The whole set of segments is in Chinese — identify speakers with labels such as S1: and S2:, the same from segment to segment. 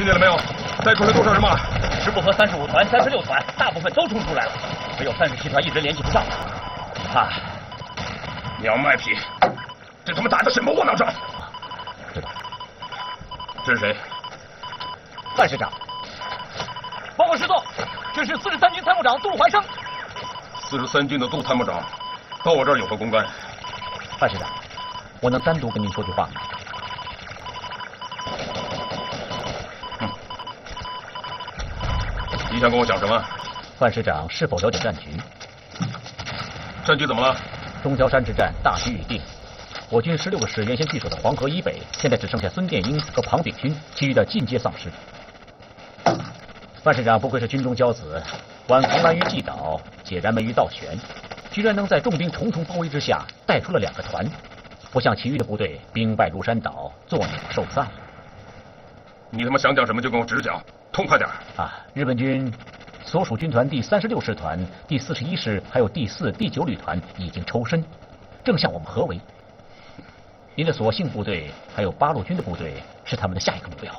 S1: 听见了没有？带出来多少人马
S2: 10部和35团、36团，大部分都冲出来了，只有37团一直联系不上。看，
S1: 娘卖批，这他妈打的什么窝囊仗？
S2: 知道。
S1: 这是谁？
S2: 范师长。报告师座，这是43军参谋长杜怀生。
S1: 43军的杜参谋长，到我这儿有何公干？
S2: 范师长，我能单独跟您说句话吗？
S1: 你想跟我讲什么？
S2: 范师长是否了解战局？
S1: 战局怎么了？
S2: 中焦山之战大局已定，我军16个师原先据守的黄河以北，现在只剩下孙殿英和庞炳勋，其余的尽皆丧失。范师长不愧是军中骄子，挽狂澜于既倒，解燃眉于倒悬，居然能在重兵重重包围之下带出了2个团，不像其余的部队兵败如山倒，作鸟兽散了。
S1: 你他妈想讲什么就跟我直讲，痛快点
S2: 啊！日本军所属军团第36师团、第41师还有第4、第9旅团已经抽身，正向我们合围。您的所幸部队还有八路军的部队是他们的下一个目标。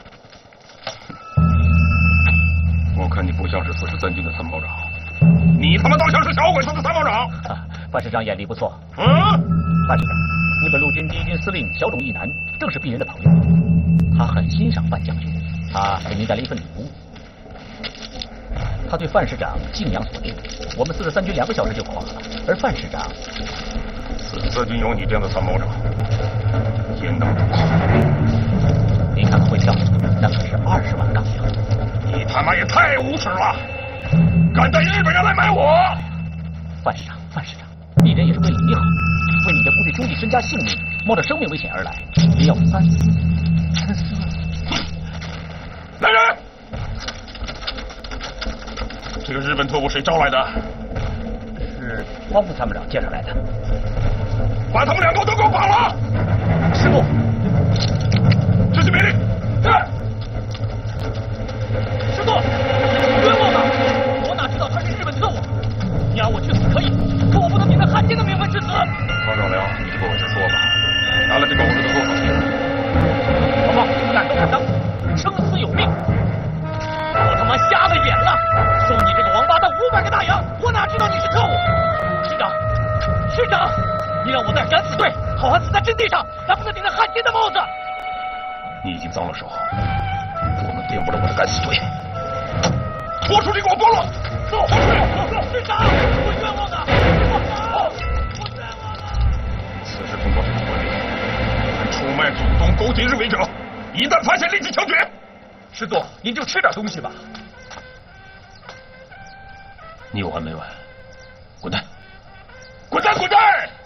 S1: 我看你不像是43军的参谋长，你他妈倒像是小鬼子的参谋长。
S2: 范师长眼力不错。
S1: 范
S2: 师长，日本陆军第1军司令小冢义男正是鄙人的朋友，他很欣赏范将军，他给您带了一份礼物。他对范师长敬仰所至，我们43军2个小时就垮了，而范师长
S1: ，44军有你这样的参谋长，也能不垮？
S2: 您看看会跳，那可是20万钢枪。
S1: 你他妈也太无耻了！敢带日本人来买我！
S2: 范师长，鄙人也是为了你好，为你的部队兄弟身家性命，冒着生命危险而来，您要三思。
S1: 来人！这个日本特务谁招来的？
S2: 是汪副参谋长介绍来的。
S1: 把他们2个都给我绑了！
S2: 师部，
S1: 执行命令。
S2: 师座，冤枉啊！我哪知道他是日本特务？你让我去死可以，可我不能凭着汉奸的名分去死。
S1: 方长良，你就跟我直说吧，拿了这个我们的多少钱？
S2: 好不好？敢都敢当，生死有命。我他妈瞎了眼了！送你这个王八蛋500个大洋，我哪知道你是特务？师长，你让我在敢死队好汉死在阵地上，还不能顶着汉奸的帽子。
S1: 你已经脏了手，不能玷污了我的敢死队。拖出去给我剥落！走！
S2: 师长，我冤枉啊！我冤枉啊！
S1: 此事通过这个官吏，凡出卖、主动勾结日伪者，一旦发现立即枪决。
S2: 师座，您就吃点东西吧。
S1: 你有完没完？滚蛋！滚蛋！滚蛋！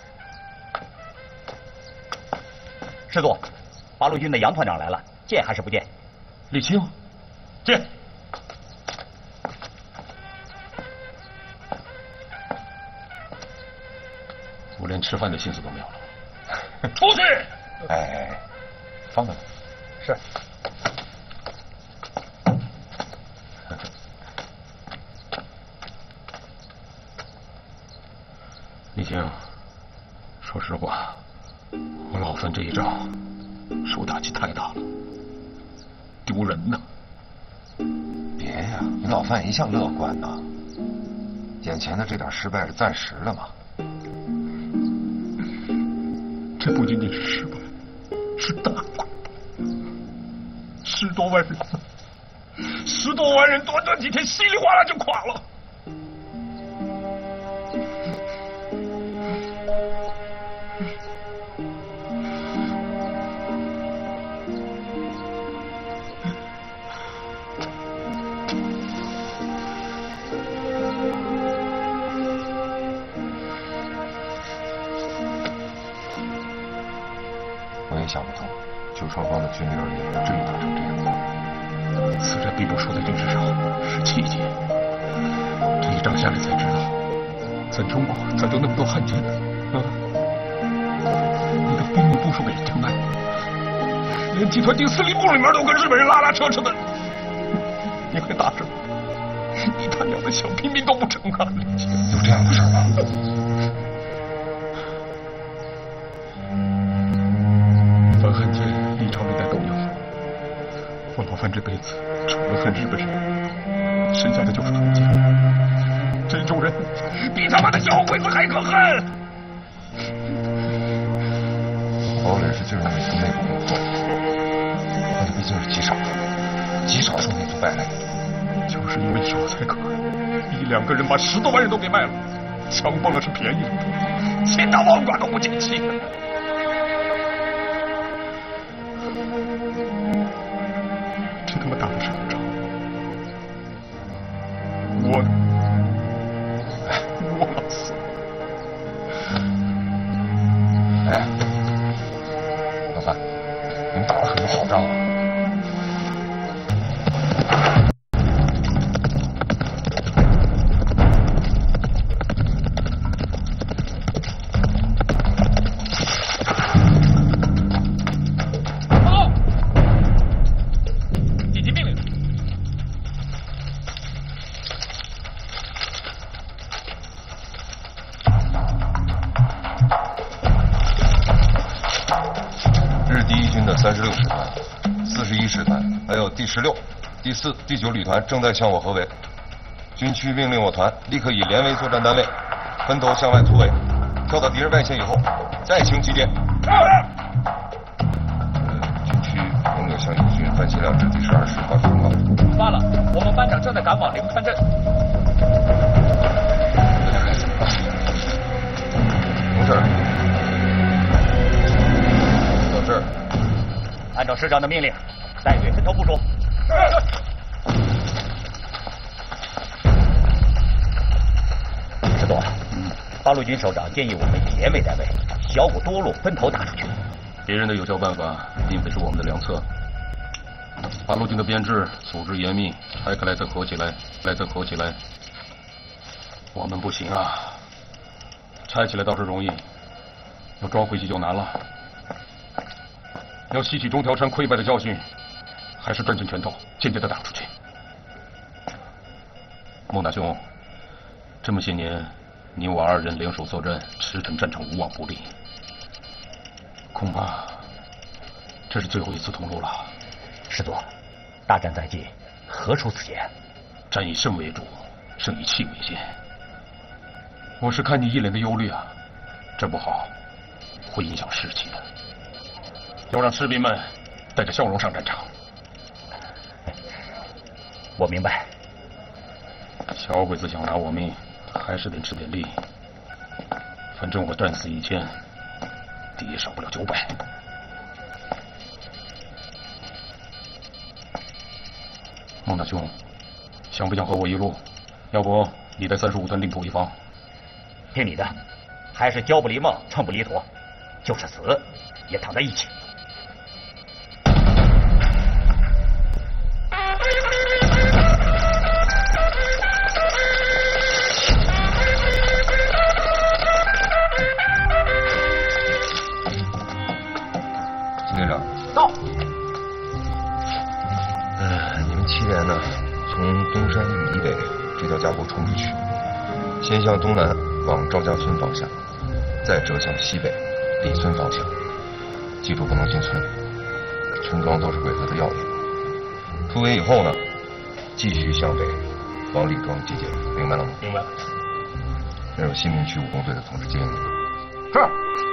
S2: 师座，八路军的杨团长来了，见还是不见？
S1: 李青，见。我连吃饭的心思都没有了。出去！
S3: 哎，放开他。
S2: 是。
S1: 李青，说实话，我老范这一仗受打击太大了，丢人呐！
S3: 别呀，你老范一向乐观呐。眼前的这点失败是暂时的嘛。
S1: 这不仅仅是失败，是大败。10多万人，10多万人，短短几天稀里哗啦就垮了。
S3: 我也想不通，旧双方的军旅也能至于打成这样。
S1: 此战并不输在军事上，是气节。这一仗下来才知道，咱中国咋有那么多汉奸啊！你的兵力部署给江南，连集团第4旅部里面都跟日本人拉拉扯扯的，你还打着你他娘的小平民都不成啊！
S3: 有这样的事吗？反汉奸历朝历代都有，我老范这
S1: 这辈子除了恨日本人，剩下的就是同情。这种人比他妈的小鬼子还可恨。
S3: 堡垒是进入美军内部工作，那他毕竟是极少数民族败类。
S1: 就是因为有才可恨，一两个人把10多万人都给卖了，枪崩了是便宜了，千大王管都不解气。这他妈打的是什么仗？我呢？我老死了。
S3: 哎，老范，你们打了很多好仗啊。36师团、41师团，还有第16、第4、第9旅团正在向我合围。军区命令我团立刻以联围作战单位分头向外突围，跳到敌人外线以后再行集结。军区仍有向友军范新亮之第12师发出通告。
S2: 发了，我们班长正在赶往灵川镇。
S3: 这该怎么办？同志，到这儿。
S2: 按照师长的命令，带队分头部署。师座，八路军首长建议我们以连为单位，小股多路分头打出去。
S1: 别人的有效办法，并非是我们的良策。八路军的编制组织严密，拆开来再合起来，我们不行啊！拆起来倒是容易，要装回去就难了。要吸取中条山溃败的教训，还是攥紧拳头，坚决地打出去。孟大兄，这么些年，你我2人联手作战，驰骋战场，无往不利。恐怕这是最后一次同路了。
S2: 师座，大战在即，何出此言？
S1: 战以胜为主，胜以气为先。我是看你一脸的忧虑啊，这不好，会影响士气的。要让士兵们带着笑容上战场。
S2: 我明白。
S1: 小鬼子想拿我命，还是得吃点力。反正我战死1000，敌也少不了900。孟大兄，想不想和我一路？要不你带35团另图一方？
S2: 听你的，还是交不离孟，寸不离妥，就是死也躺在一起。
S3: 连长
S2: 到。
S3: 你们7连呢，从东山峪以北这条家沟冲出去，先向东南往赵家村方向，再折向西北李村方向。记住不能进村，村庄都是鬼子的要领。突围以后呢，继续向北往李庄集结，明白了吗？
S1: 明白了。
S3: 那有新民区武工队的同志接应你。
S2: 是。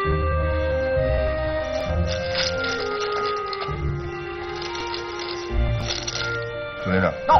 S3: 朱连长，
S2: 到。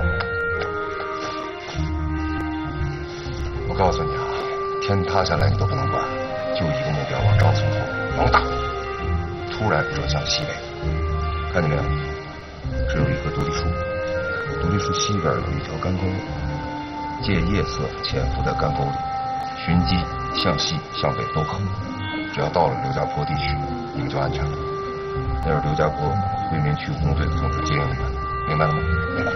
S3: 我告诉你啊，天塌下来你都不能管，就一个目标，往赵村突，往打，突然折向西北。看见没有？只有一棵独立树，独立树西边有一条干沟，借夜色潜伏在干沟里，寻机向西向北都可。只要到了刘家坡地区，你们就安全了。那是刘家坡回民区武工队的同志接应你们，明白了吗？明白。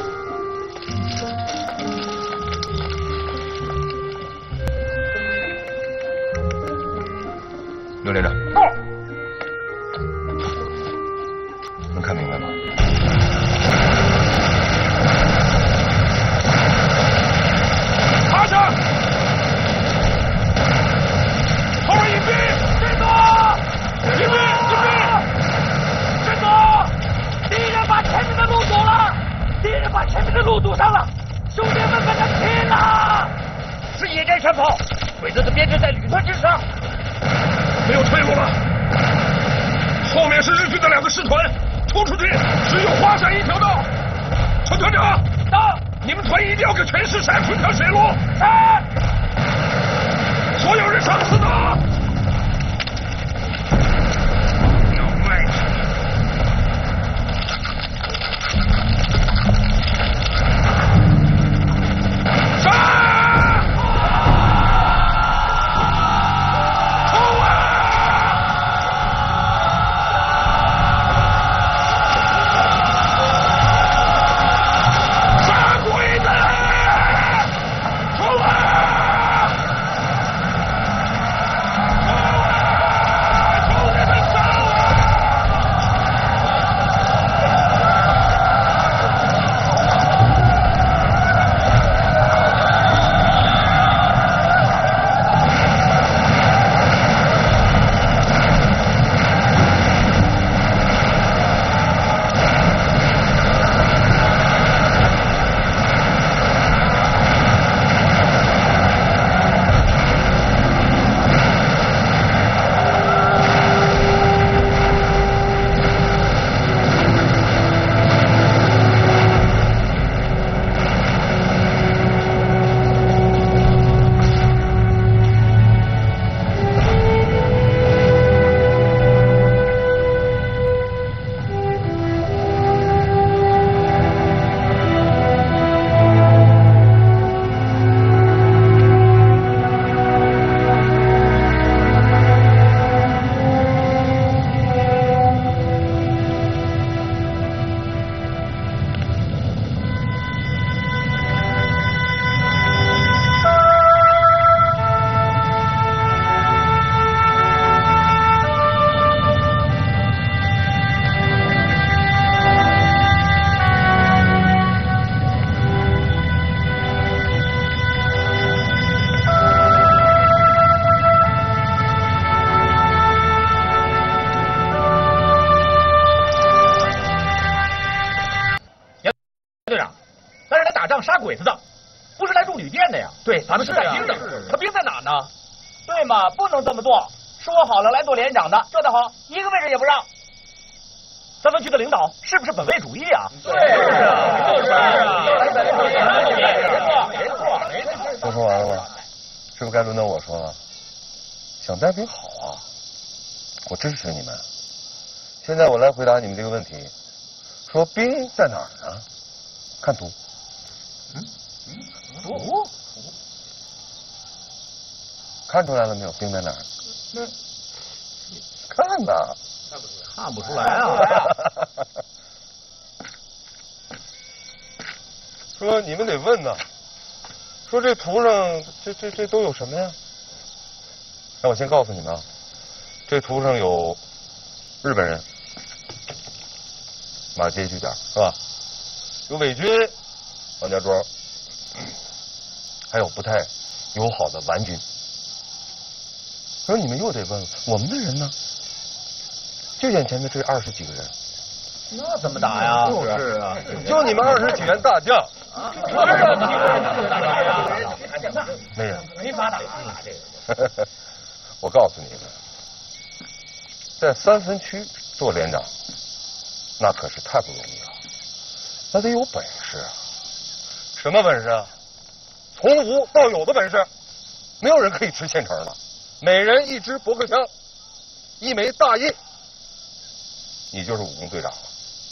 S3: 刘连长，
S2: 到。
S3: 能看明白吗？
S1: 趴下！后面隐蔽！
S2: 站住！
S1: 隐蔽！
S2: 站住！敌人把前面的路堵了！ 鬼子的编制在旅团之上，
S1: 没有退路了。后面是日军的2个师团，冲出去只有华山一条道。陈团长，
S2: 到！
S1: 你们团一定要给全师杀出一条血路。
S2: 杀！
S1: 所有人上刺刀！要卖！杀！
S2: 杀鬼子的，不是来住旅店的呀。对，咱们是带兵的。他兵在哪呢？对嘛，不能这么做。说好了来做连长的，这倒好，一个位置也不让。三分区的领导是不是本位主义啊？对啊，就是啊，
S3: 都说完了吗？是不是该轮到我说了？想带兵好啊，我支持你们。现在我来回答你们这个问题，说兵在哪儿呢？看图。
S2: 图？
S3: 看出来了没有？兵在哪儿？看呐。
S2: 看不出来啊。
S3: 说你们得问呐，说这图上这都有什么呀？那我先告诉你们啊，这图上有日本人，马街据点是吧？有伪军，王家庄，还有不太友好的顽军。说你们又得问我们的人呢？就眼前的这20几个人，
S2: 那怎么打呀？就是啊，
S3: 就你们20几员大将，没人，
S2: 没法打这个。
S3: 我告诉你们，在3分区做连长，那可是太不容易了，那得有本事啊！什么本事啊？从无到有的本事，没有人可以吃现成的。每人1支驳壳枪，1枚大印，你就是武工队长了。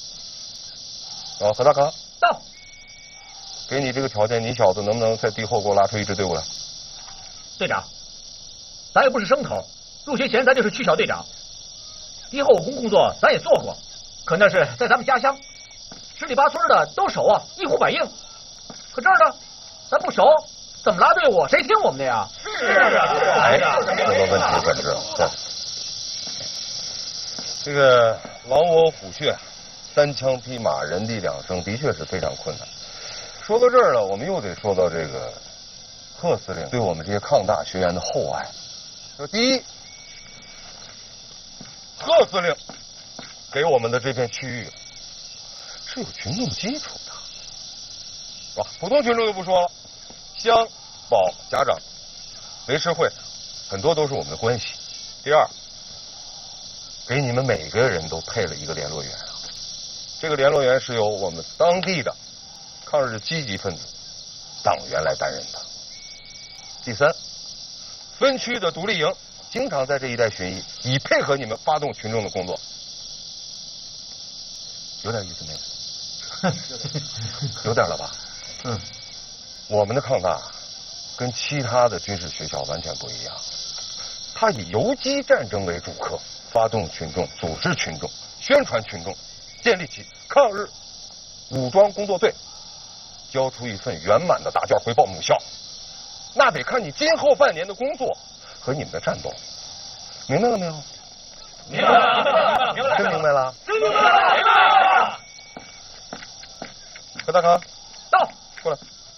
S3: 何大康
S2: 到，
S3: 给你这个条件，你小子能不能在敌后给我拉出一支队伍来？
S2: 队长，咱也不是生头，入学前咱就是区小队长，敌后武工工作咱也做过，可那是在咱们家乡，10里8村的都熟啊，一呼百应。可这儿呢，咱不熟，怎么拉队伍？谁听我们的呀？是啊，
S3: 哎，这个问题本质对。这个狼窝虎穴，3枪匹马，人地两生，的确是非常困难。说到这儿了，我们又得说到这个贺司令对我们这些抗大学员的厚爱。说第一，贺司令给我们的这片区域是有群众基础的，是吧？普通群众就不说了，乡保家长维持会很多都是我们的关系。第二，给你们每个人都配了一个联络员啊，这个联络员是由我们当地的抗日积极分子党员来担任的。第三，分区的独立营经常在这一带巡弋，以配合你们发动群众的工作。有点意思没有？有点了吧？嗯。我们的抗大跟其他的军事学校完全不一样，它以游击战争为主课，发动群众、组织群众、宣传群众，建立起抗日武装工作队，交出一份圆满的答卷回报母校。那得看你今后半年的工作和你们的战斗，明白了没有？
S2: 明白了，明白了，
S3: 真明白了？
S2: 真明白了！
S3: 何大康，
S2: 到，
S3: 过来。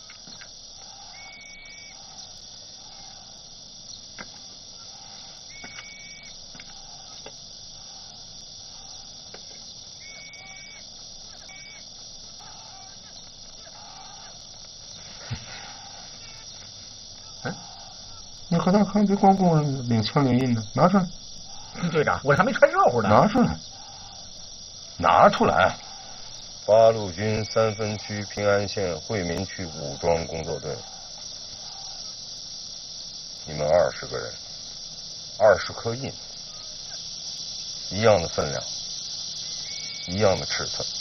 S3: 你何大康别光顾领枪领印呢，拿出来。
S2: 队长，我还没穿热乎呢。
S3: 拿出来，拿出来。八路军3分区平安县惠民区武装工作队，你们20个人，20颗印，一样的分量，一样的尺寸。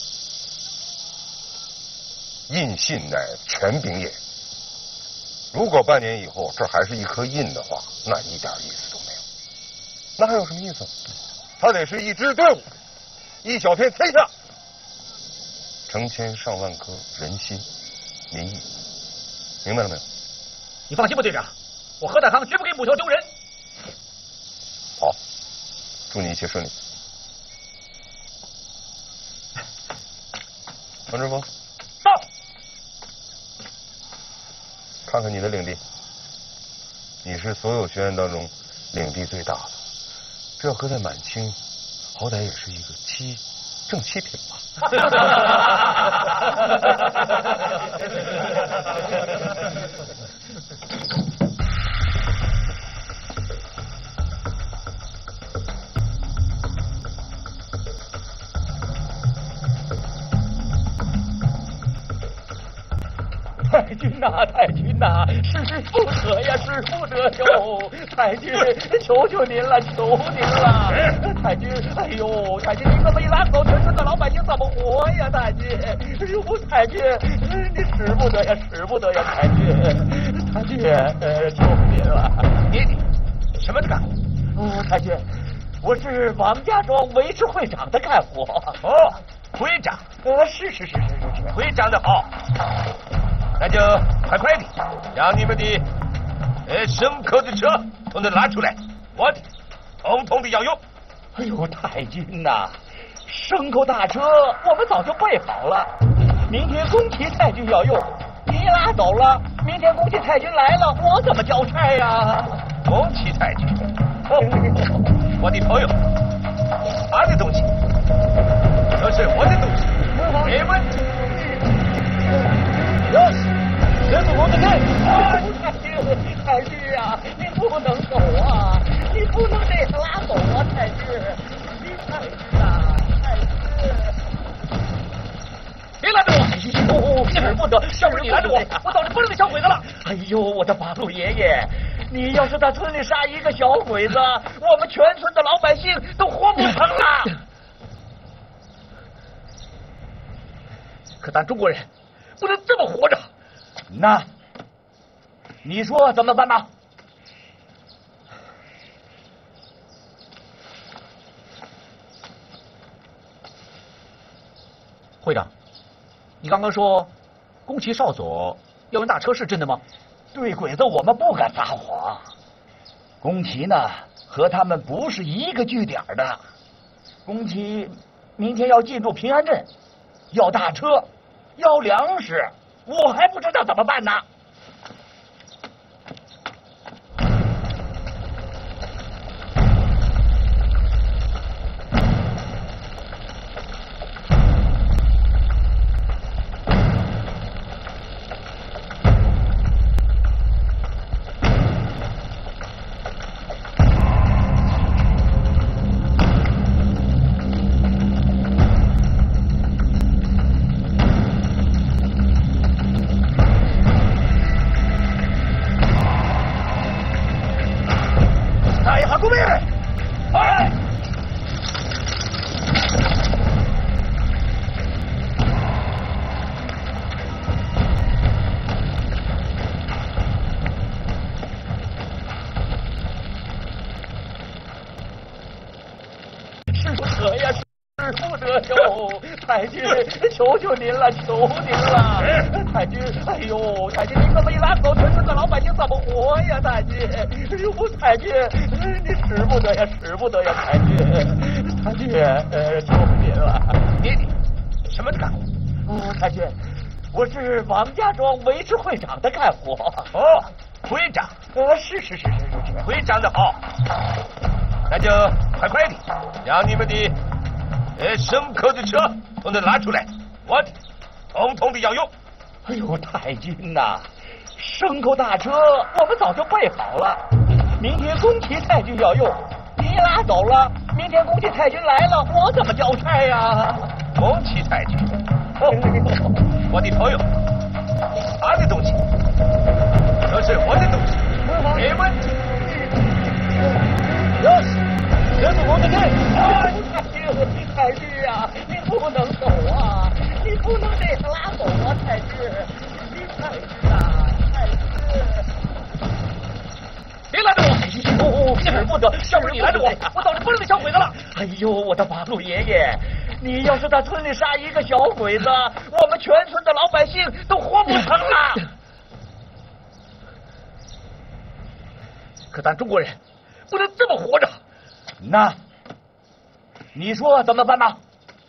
S3: 印信乃权柄也。如果半年以后这还是一颗印的话，那一点意思都没有。那还有什么意思？它得是一支队伍，一小片天下，成千上万颗人心民意，明白了没有？
S2: 你放心吧，队长，我何大康绝不给母校丢人。
S3: 好，祝你一切顺利。王志峰，
S2: 到。
S3: 看看你的领地，你是所有学院当中领地最大的，这要搁在满清，好歹也是一个正七品吧。
S2: 太君呐，太君呐，使不得呀，使不得哟！太君，求求您了，求您了！太君，哎呦，太君，你这么一拉走，全村的老百姓怎么活呀？太君，哎呦，太君，你使不得呀，使不得呀，太君，太君，求您了！你什么的干部？太君，我是王家庄维持会长的干部。哦，会长？是，会长的好。那就快的，让你们的牲口的车统统拉出来，我的统统的要用。哎呦，太君呐，牲口大车我们早就备好了，明天宫崎太君要用，你拉走了，明天宫崎太君来了，我怎么交差呀？宫崎太君，我的朋友，他的东西都是我的东西，没问题。哟，人不能干！太君啊，你不能走啊！你不能这样拉走啊，太君！太君啊，太君！别拦着我！使不得！要不是你拦着我，我早就不是那小鬼子了！哎呦，我的八路爷爷，你要是在村里杀一个小鬼子，我们全村的老百姓都活不成了。可咱中国人不能这么活着。那你说怎么办呢？会长，你刚刚说宫崎少佐要用大车是真的吗？对鬼子我们不敢撒谎。宫崎呢和他们不是一个据点的。宫崎明天要进驻平安镇，要大车，要粮食，我还不知道怎么办呢。 打一下公面！哎！使不得呀，使不得哟！太君，求求您了，求您了！太君，哎呦，太君，您这么一拉走，全村的老百姓怎么活呀？太君，哎呦，太君，你使不得呀，使不得呀，太君，太君，求您了！你什么干活？哦，太君，我是王家庄维持会长的干活。哦，会长？是，会长的好。那就快快的将你们的牲口的车统统拉出来，我的统统的要用。哎呦，太君呐，牲口大车我们早就备好了，明天宫崎太君要用，你拉走了，明天宫崎太君来了，我怎么交差呀？宫崎太君，我的朋友，他的东西都是我的东西，没问题。哟，人不能退！太君啊，你不能走啊！你不能这样拉走啊，太君！太君啊，太君！别拦着我！使不得！要不是你拦着我，我早就不是那小鬼子了！哎呦，我的八路爷爷，你要是在村里杀一个小鬼子，我们全村的老百姓都活不成了。可咱中国人不能这么活着。那，你说怎么办吧？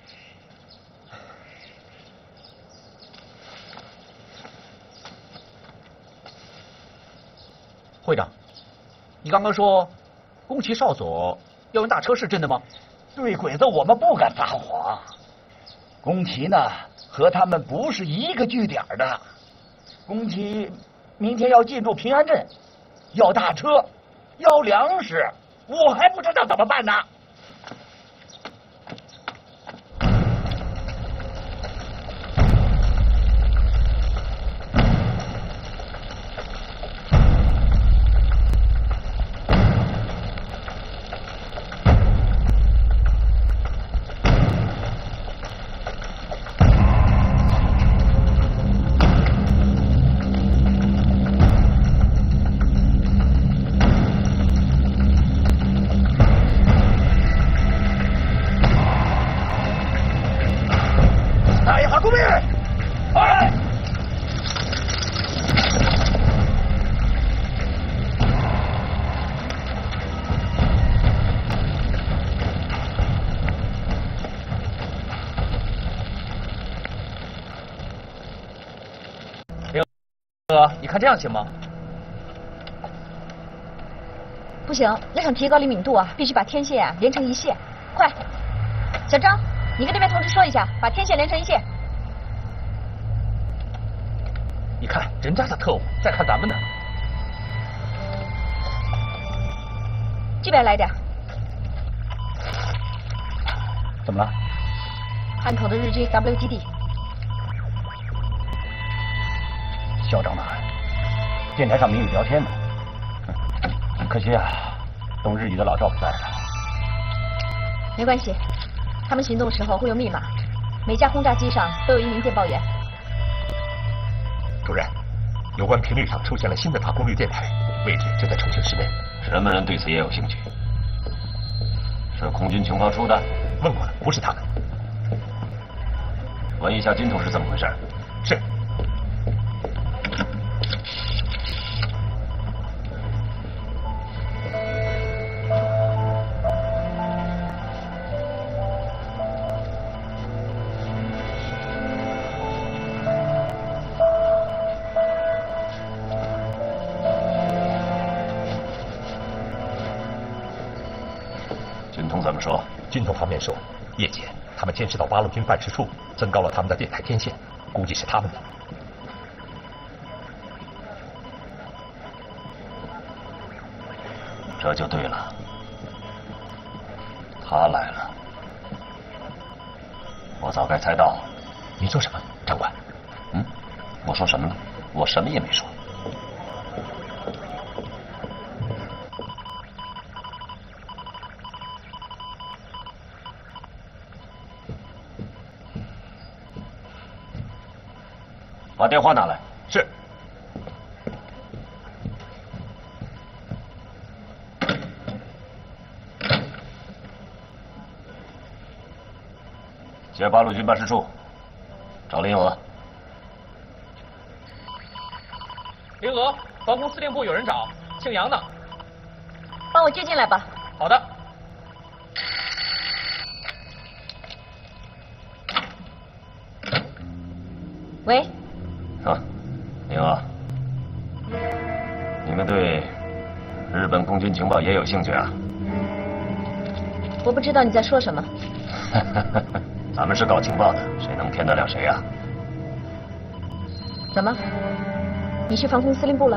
S2: 会长，你刚刚说宫崎少佐要用大车是真的吗？对鬼子我们不敢撒谎。宫崎呢和他们不是一个据点的。宫崎明天要进驻平安镇，要大车，要粮食，我还不知道怎么办呢。哥，你看这样行吗？
S4: 不行，要想提高灵敏度啊，必须把天线连成一线。快，小张，你跟那边同志说一下，把天线连成一线。
S2: 你看人家的特务在看咱们呢。
S4: 这边来点。
S2: 怎么了？
S4: 汉口的日军 W 基地。
S2: 校长哪？电台上明语聊天呢。可惜啊，懂日语的老赵不在了。
S4: 没关系，他们行动的时候会用密码，每架轰炸机上都有一名电报员。
S3: 主任，有关频率上出现了新的大功率电台，位置就在重庆市内。
S5: 什么人对此也有兴趣？是空军情报处的？
S3: 问过了，不是他们。
S5: 问一下金同是怎么回事？
S3: 是。
S5: 怎么说？
S3: 军统方面说，夜间他们监视到八路军办事处增高了他们的电台天线，估计是他们的。
S5: 这就对了，他来了，我早该猜到。
S3: 你说什么，长官？
S5: 我说什么了？我什么也没说。 把电话拿来。
S1: 是。
S5: 接八路军办事处，找林娥。
S2: 林娥，防空司令部有人找，庆阳呢？
S4: 帮我接进来吧。
S2: 好的。
S4: 喂。
S5: 啊，林娥，你们对日本空军情报也有兴趣啊？
S4: 我不知道你在说什么。
S5: 咱们是搞情报的，谁能骗得了谁啊？
S4: 怎么？你去防空司令部了？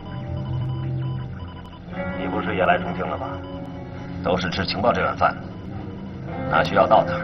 S5: 你不是也来重庆了吗？都是吃情报这碗饭，哪需要到哪儿？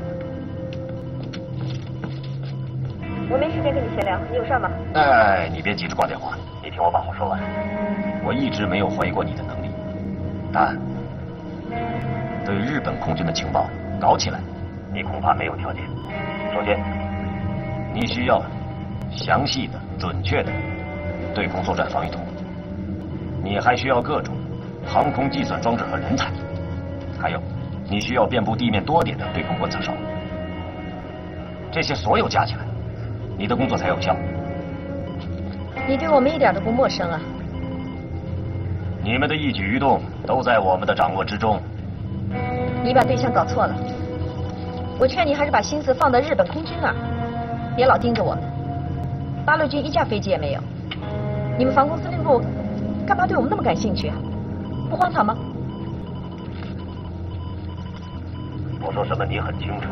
S4: 我没时间跟你闲聊，你有事吗？
S5: 哎，你别急着挂电话，你听我把话说完。我一直没有怀疑过你的能力，但对日本空军的情报搞起来，你恐怕没有条件。首先，你需要详细的、准确的对空作战防御图，你还需要各种航空计算装置和人才，还有你需要遍布地面多点的对空观测哨。这些所有加起来，你的工作才有效。
S4: 你对我们一点都不陌生啊。
S5: 你们的一举一动都在我们的掌握之中。
S4: 你把对象搞错了。我劝你还是把心思放在日本空军那儿，别老盯着我们。八路军一架飞机也没有，你们防空司令部干嘛对我们那么感兴趣啊？不荒唐吗？
S5: 我说什么你很清楚。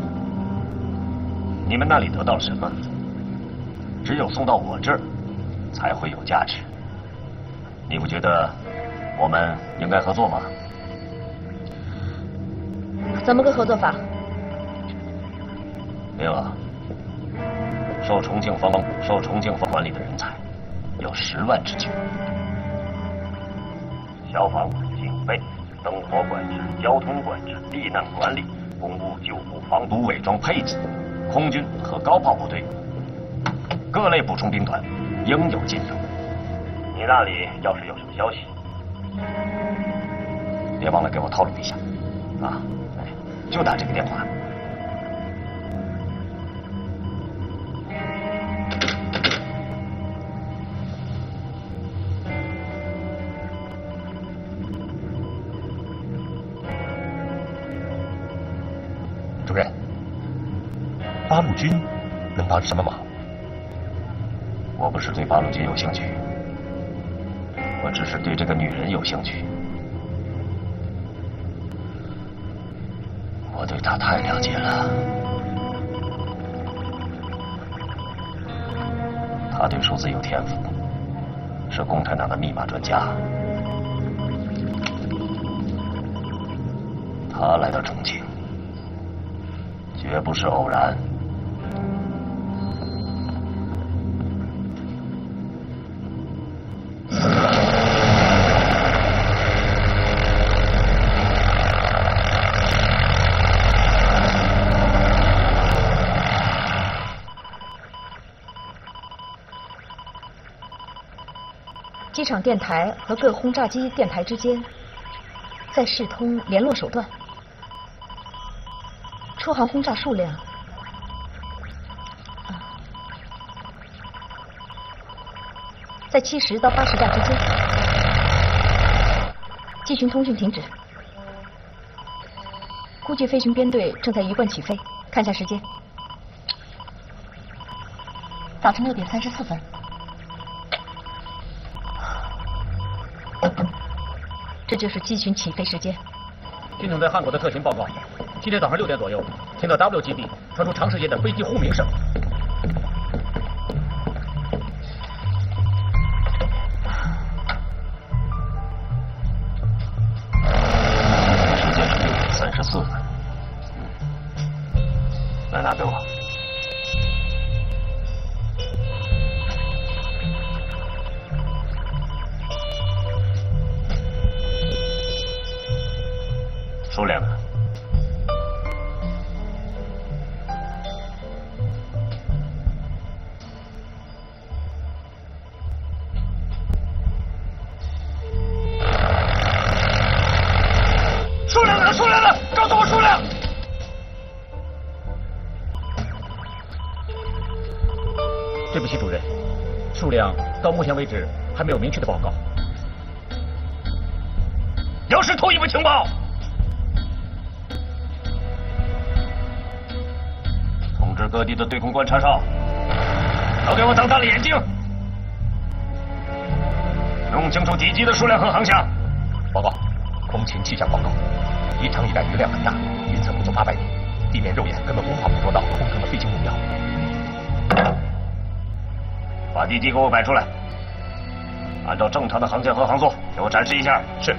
S5: 你们那里得到了什么，只有送到我这儿才会有价值。你不觉得我们应该合作吗？
S4: 怎么个合作法？
S5: 林娥，受重庆方管理的人才有10万之久，消防、警备、灯火管制、交通管制、避难管理、公务救护、防毒伪装配置，空军和高炮部队，各类补充兵团应有尽有。你那里要是有什么消息，别忘了给我透露一下，啊，哎，就打这个电话。
S1: 主任，八路军能帮什么忙？
S5: 我不是对八路军有兴趣，我只是对这个女人有兴趣。我对她太了解了，她对数字有天赋，是共产党的密码专家。她来到重庆，绝不是偶然。
S4: 机场电台和各轰炸机电台之间在试通联络手段，出航轰炸数量在70到80架之间。机群通讯停止，估计飞行编队正在鱼贯起飞。看下时间，早晨6点34分。这就是机群起飞时间。
S2: 军统对汉国的特勤报告：今天早上6点左右，听到 W 基地传出长时间的飞机轰鸣声。
S5: 时间是6点34分。来拿给我。数量呢？
S2: 对不起，主任，数量到目前为止还没有明确的报告。
S5: 又是同一份情报。通知各地的对空观察哨，都给我瞪大了眼睛，弄清楚敌机的数量和航向。
S3: 报告，空勤气象报告，一长一带雨量很大，云层不足800米，地面肉眼根本无法捕捉到空中的飞行目标。
S5: 把敌机给我摆出来，按照正常的航线和航速给我展示一下。
S3: 是。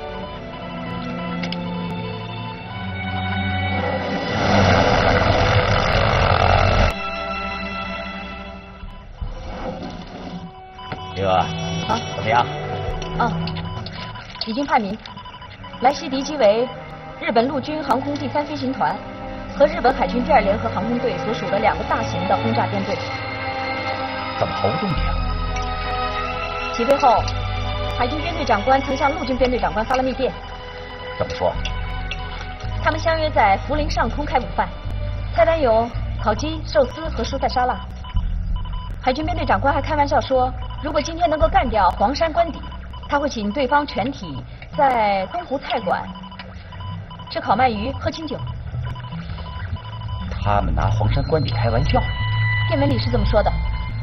S2: 这啊，怎么样？
S4: 已经判明，来袭敌机为日本陆军航空第3飞行团和日本海军第2联合航空队所属的2个大型的轰炸编队。
S2: 怎么毫无动静啊？
S4: 起飞后，海军编队长官曾向陆军编队长官发了密电。
S2: 怎么说？
S4: 他们相约在福陵上空开午饭，菜单有烤鸡、寿司和蔬菜沙拉。海军编队长官还开玩笑说，如果今天能够干掉黄山官邸，他会请对方全体在东湖菜馆吃烤鳗鱼、喝清酒。
S2: 他们拿黄山官邸开玩笑。
S4: 电文里是这么说的。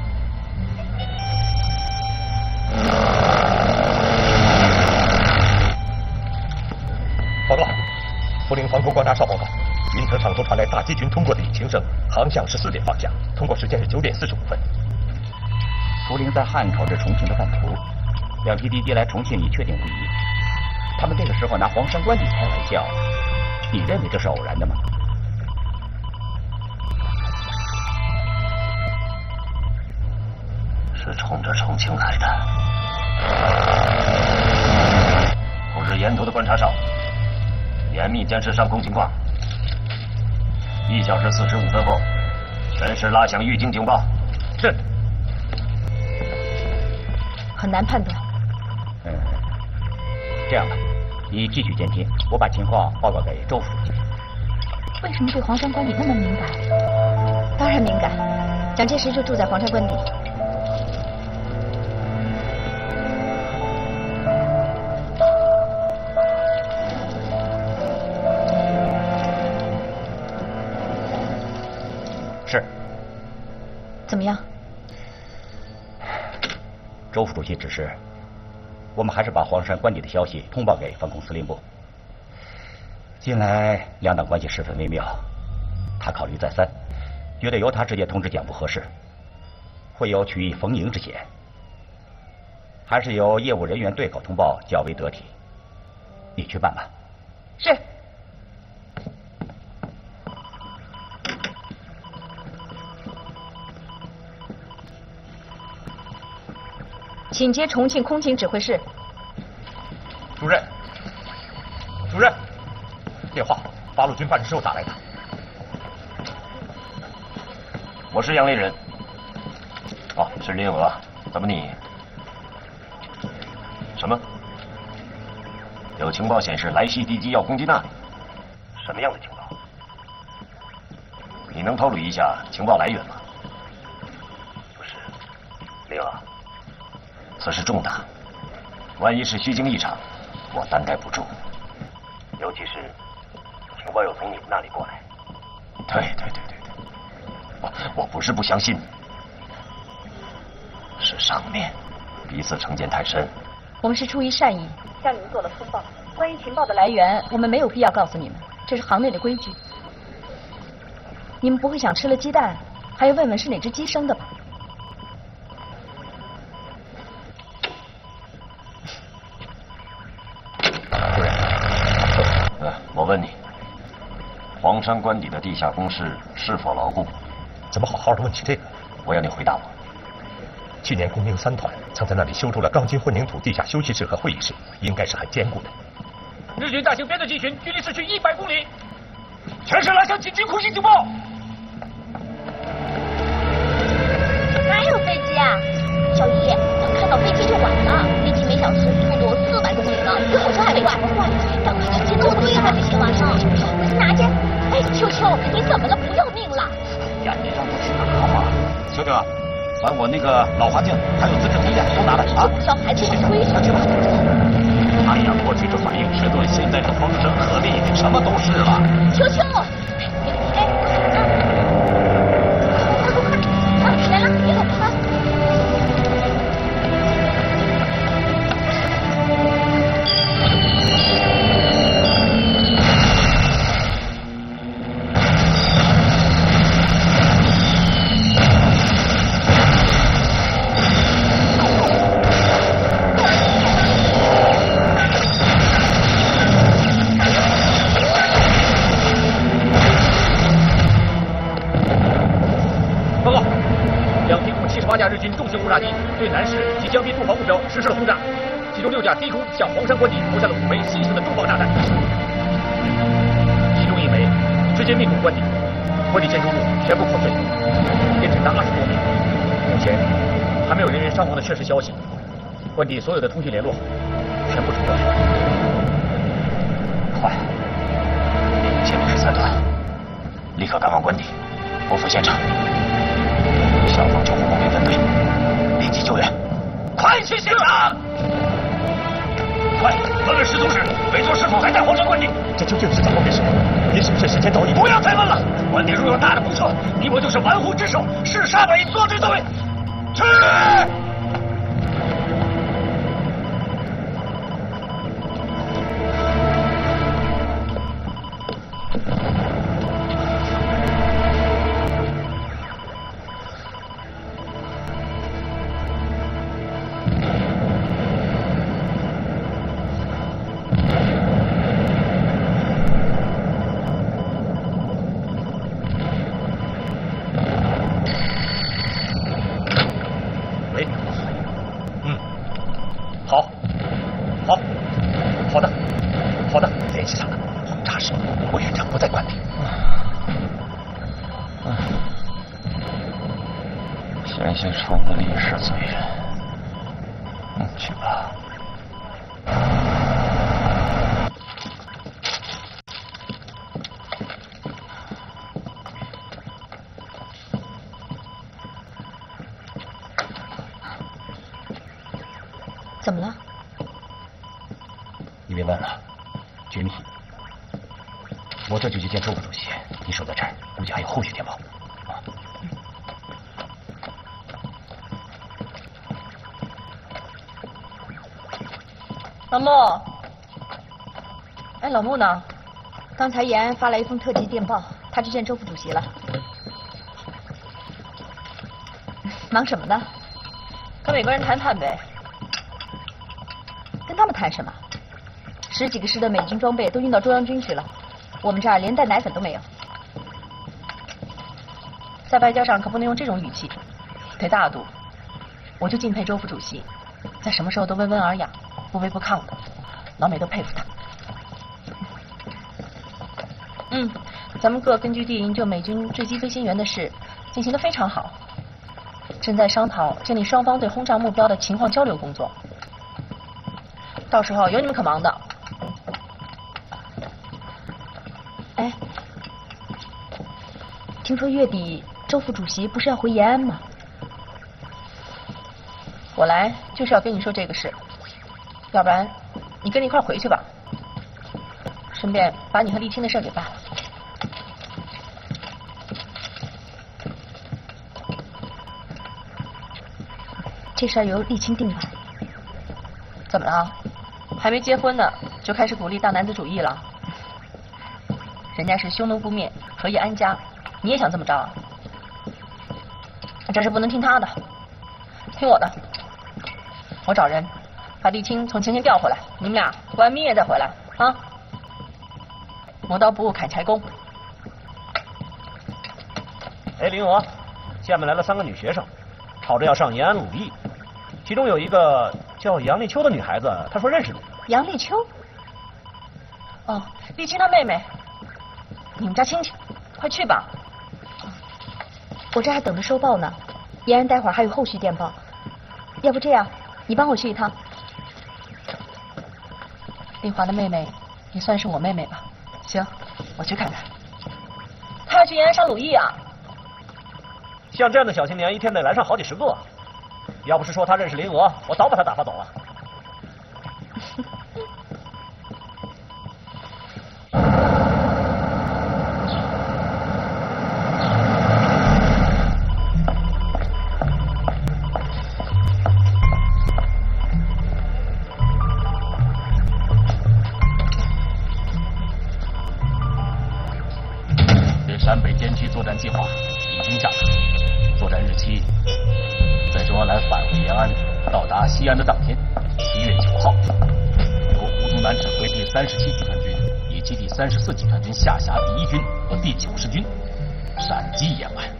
S3: 报告，福陵防空观察哨报告，云层上空传来大机群通过的引擎声，航向是4点方向，通过时间是9点45分。
S2: 福陵在汉口至重庆的半途，2批敌机来重庆已确定无疑。他们这个时候拿黄山官邸开玩笑，你认为这是偶然的吗？
S5: 是冲着重庆来的。通知沿途的观察哨，严密监视上空情况。1小时45分后，全市拉响预警警报。
S2: 是。
S4: 很难判断。
S2: 这样吧，你继续监听，我把情况报告给周副书记。
S4: 为什么对黄山官邸那么敏感？当然敏感，蒋介石就住在黄山官邸。
S2: 是。
S4: 怎么样？
S2: 周副主席指示，我们还是把黄山官邸的消息通报给防空司令部。近来2党关系十分微妙，他考虑再三，觉得由他直接通知蒋不合适，会有曲意逢迎之嫌，还是由业务人员对口通报较为得体。你去办吧。
S4: 是。请接重庆空勤指挥室。
S3: 主任，主任，电话，八路军办事处打来的。
S5: 我是杨立人。哦，是林娥，怎么你？什么？有情报显示来袭敌机要攻击那里。什么样的情报？你能透露一下情报来源吗？不是，林娥，此事重大，万一是虚惊一场，我担待不住。尤其是情报又从你们那里过来。对，我不是不相信，是上面彼此成见太深。
S4: 我们是出于善意向你们做了通报，关于情报的来源，我们没有必要告诉你们，这是行内的规矩。你们不会想吃了鸡蛋，还要问问是哪只鸡生的吧？
S3: 主任，
S5: 我问你，黄山官邸的地下工事是否牢固？
S3: 怎么好好的问起这个？
S5: 我要你回答我。
S3: 去年工兵3团曾在那里修筑了钢筋混凝土地下休息室和会议室，应该是很坚固的。
S2: 日军大型编队机群距离市区100公里，
S5: 全市拉响紧急空袭警报！
S6: 哪有飞机啊？小姨，等看到飞机就晚了，飞机每小时速度400公里呢，比火车还快。等飞机都堆还不行吗？拿去！哎，秋秋，你怎么了？不要命了？
S2: 眼睛上不是拿吗？
S3: 兄弟，
S5: 把我那个老花镜还有资质图鉴都拿来啊！
S6: 小孩子推上
S5: 去吧。哎呀，过去这反应迟钝，现在这风声鹤唳，什么都是了。
S6: 球球，哎，快来了，别走啊！
S2: 8架日军重型轰炸机对南市及江边驻防目标实施了轰炸，其中6架低空向黄山官邸投下了5枚新型的重磅炸弹，其中1枚直接命中官邸，官邸建筑物全部破碎，变成80多米。目前还没有人员伤亡的确实消息，官邸所有的通讯联络全部中断。
S5: 快，前面是3团，立刻赶往官邸，拨赴现场。消防救护工队分队，立即救援！快去现场！快，问问失踪时，委座是否还在黄山官邸？
S7: 这究竟是怎么回事？你是不是时间到一？
S5: 不要再问了！官邸若有大的不测，你我就是玩忽职守，是杀不以作之罪。去！ 这些虫子历史罪人，去吧。
S4: 怎么了？
S5: 你别问了，绝密。我这就去见周副主席，你守在这儿，估计还有后续电报。
S4: 老穆，哎，老穆呢？刚才延安发来一封特急电报，他去见周副主席了。忙什么呢？跟美国人谈判呗。跟他们谈什么？10几个师的美军装备都运到中央军去了，我们这儿连袋奶粉都没有。在外交上可不能用这种语气，得大度。我就敬佩周副主席，在什么时候都温文尔雅。不卑不亢的，老美都佩服他。咱们各根据地营救美军坠机飞行员的事进行得非常好，正在商讨建立双方对轰炸目标的情况交流工作。到时候有你们可忙的。哎，听说月底周副主席不是要回延安吗？我来就是要跟你说这个事。要不然，你跟着一块回去吧，顺便把你和丽青的事给办了。这事儿由丽青定吧。怎么了？还没结婚呢，就开始鼓励大男子主义了？人家是匈奴不灭，何以安家？你也想这么着啊？这事不能听他的，听我的。我找人。把丽青从前线调回来，你们俩过完蜜月再回来啊！磨刀不误砍柴工。
S2: 哎，林娥，下面来了3个女学生，吵着要上延安鲁艺，其中有一个叫杨丽秋的女孩子，她说认识你。
S4: 杨丽秋？哦，丽青她妹妹，你们家亲戚，快去吧。我这还等着收报呢，延安待会儿还有后续电报，要不这样，你帮我去一趟。丽华的妹妹也算是我妹妹吧。行，我去看看。她要去延安上鲁艺啊？
S2: 像这样的小青年，一天得来上好几十个。要不是说他认识林娥，我早把他打发走了。
S1: 陕北边区作战计划已经下达，作战日期在周恩来返回延安到达西安的当天，7月9号，由胡宗南指挥第37集团军以及第34集团军下辖第1军和第90军闪击延安。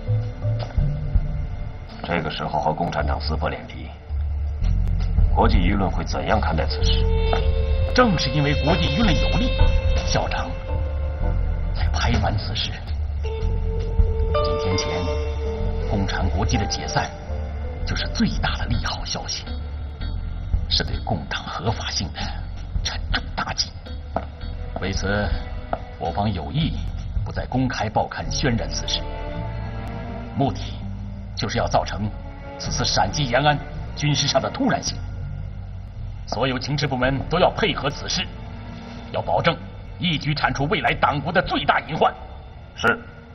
S5: 这个时候和共产党撕破脸皮，国际舆论会怎样看待此事？
S1: 正是因为国际舆论有利，校长才拍板此事。几天前，共产国际的解散就是最大的利好消息，是对共党合法性的沉重打击。为此，我方有意不再公开报刊宣染此事，目的就是要造成此次闪击延安军事上的突然性。所有情治部门都要配合此事，要保证一举铲除未来党国的最大隐患。
S5: 是。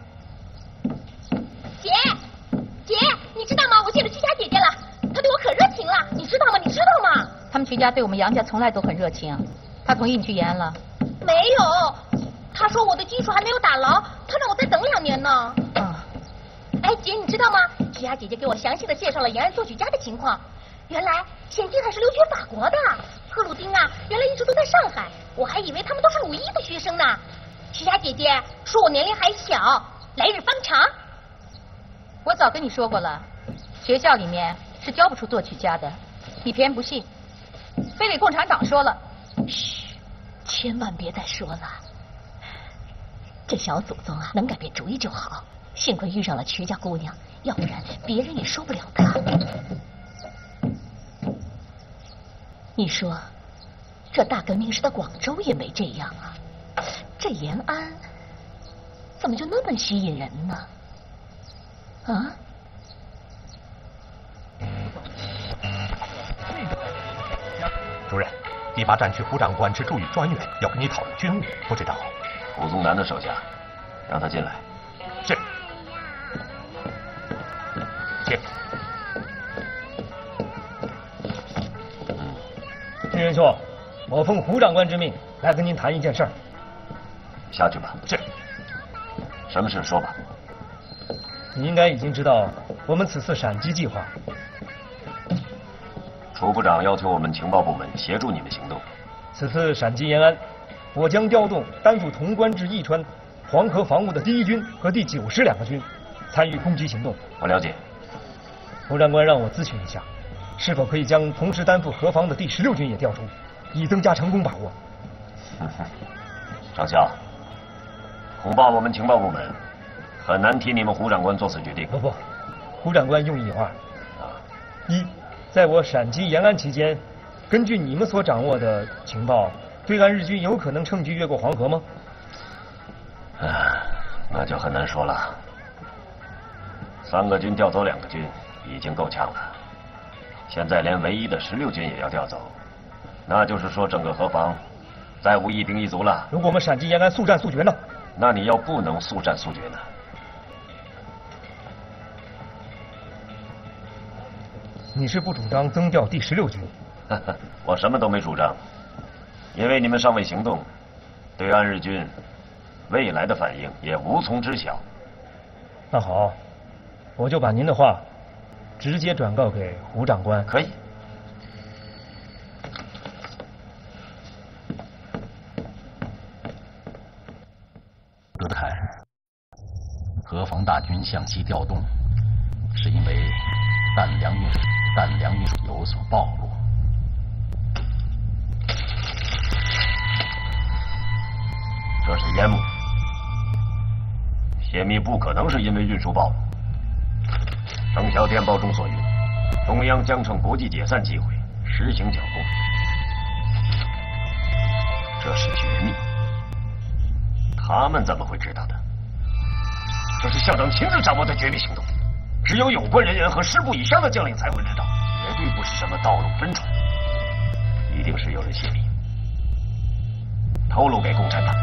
S6: 姐，你知道吗？我见着曲家姐姐了，她对我可热情了，你知道吗？你知道吗？
S4: 他们曲家对我们杨家从来都很热情。他同意你去延安了？
S6: 没有，他说我的基础还没有打牢，他让我再等2年呢。哎，姐，你知道吗？曲家姐姐给我详细的介绍了延安做曲家的情况。原来贤弟还是留学法国的，贺鲁丁啊，原来一直都在上海，我还以为他们都是鲁艺的学生呢。曲家姐姐说我年龄还小，来日方长。
S4: 我早跟你说过了，学校里面是教不出作曲家的，你偏不信，非得共产党说了。
S6: 嘘，千万别再说了。这小祖宗啊，能改变主意就好。幸亏遇上了曲家姑娘，要不然别人也受不了他。你说，这大革命时的广州也没这样啊，这延安怎么就那么吸引人呢？啊？
S7: 主任，第8战区胡长官是驻豫专员，要跟你讨论军务，不知道。
S5: 胡宗南的手下，让他进来。
S7: 是。请。
S2: 屈仁兄，我奉胡长官之命来跟您谈一件事儿。
S5: 下去吧。
S7: 是。
S5: 什么事说吧。
S2: 你应该已经知道我们此次闪击计划。
S5: 楚部长要求我们情报部门协助你们行动。
S2: 此次闪击延安，我将调动担负潼关至义川、黄河防务的第1军和第902个军参与攻击行动。
S5: 我了解。
S2: 胡长官让我咨询一下，是否可以将同时担负河防的第16军也调出，以增加成功把握。
S5: 上校，恐怕我们情报部门很难替你们胡长官做此决定。
S2: 不，胡长官用意有2。1，在我闪击延安期间，根据你们所掌握的情报，对岸日军有可能乘机越过黄河吗？
S5: 那就很难说了。3个军调走2个军已经够呛了，现在连唯一的16军也要调走，那就是说整个河防再无一兵一卒了。
S2: 如果我们闪击延安速战速决呢？
S5: 那你要不能速战速决呢？
S2: 你是不主张增调第16军？
S5: 我什么都没主张，因为你们尚未行动，对岸日军未来的反应也无从知晓。
S2: 那好，我就把您的话直接转告给胡长官。
S5: 可以。
S1: 德凯，河防大军向西调动，是因为弹粮运输有所暴露。
S5: 这是烟幕，泄密不可能是因为运输暴露。程晓电报中所云，中央将趁国际解散机会实行剿共，这是绝密，他们怎么会知道的？这是校长亲自掌握的绝密行动。 只有有关人员和师部以上的将领才会知道，绝对不是什么道路分传，一定是有人泄密，透露给共产党。